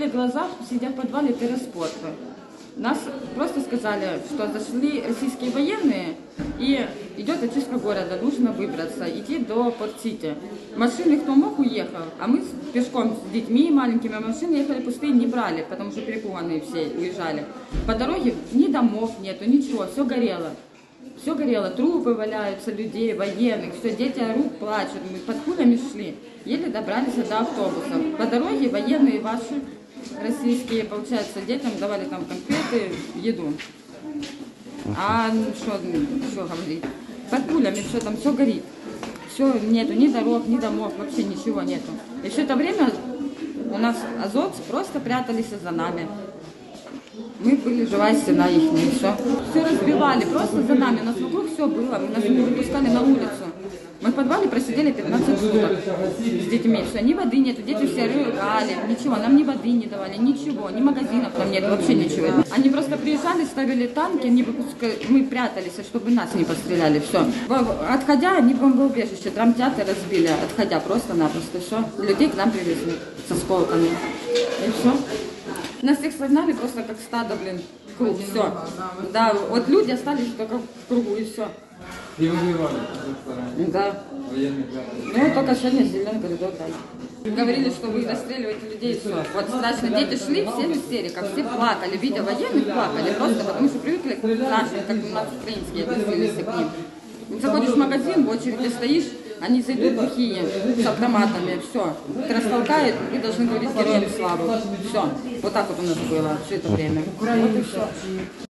открыли глаза, сидя в подвале Терраспорта. Нас просто сказали, что зашли российские военные, и идет очистка города, нужно выбраться, идти до Порт-Сити. Машины кто мог уехал, а мы пешком с детьми маленькими, машины ехали пустые, не брали, потому что перепуганные все уезжали. По дороге ни домов нету, ничего, все горело. Все горело, трупы валяются людей, военных, все, дети орут, плачут, мы под пулями шли, еле добрались до автобуса. По дороге военные ваши, российские, получается, детям давали там конфеты, еду. А что говорить? Под пулями все там, все горит. Все, нету ни дорог, ни домов, вообще ничего нету. И все это время у нас азовцы просто прятались за нами. Мы были живая стена их, и все. Все разбивали, просто за нами. У нас вокруг все было, нас не выпускали на улицу. Мы в подвале просидели 15 суток с детьми. Все, ни воды нет, дети все рыгали, ничего, нам ни воды не давали, ничего, ни магазинов там нет, вообще ничего. Они просто приезжали, ставили танки, не выпускали, мы прятались, чтобы нас не постреляли, все. Отходя, они бомбоубежище, драмтеатр разбили, отходя просто-напросто, все. Людей к нам привезли с осколками, и все. Нас всех согнали просто как стадо, блин, в круг, все. Да, вот люди остались только в кругу, и все. И вы воевали? Да. Ну, только сегодня зеленый коридор дали. Говорили, что вы достреливаете людей, и все. Вот страшно. Дети шли, все в истериках, все плакали, видя военных, плакали просто, потому что привыкли к нашим, как у нас украинские, относились к ним. Заходишь в магазин, в очереди стоишь, они зайдут глухие, с автоматами, все. Ты растолкают, и должны говорить героям славы. Все. Вот так вот у нас было все это время. Вот и все.